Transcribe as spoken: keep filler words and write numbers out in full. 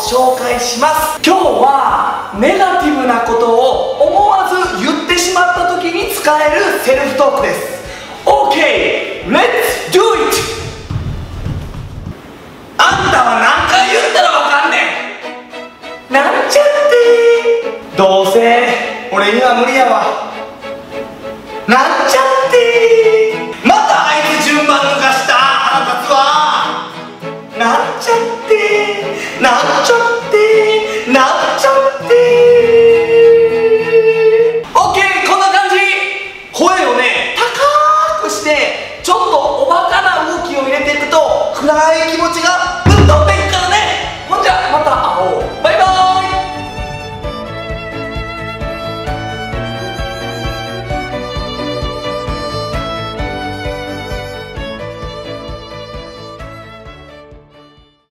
紹介します。今日はネガティブなことを思わず言ってしまった時に使えるセルフトークです。 OK! Let's do it! あんたは何回言ったらわかんねん。なんちゃってどうせ俺には無理やわ。なん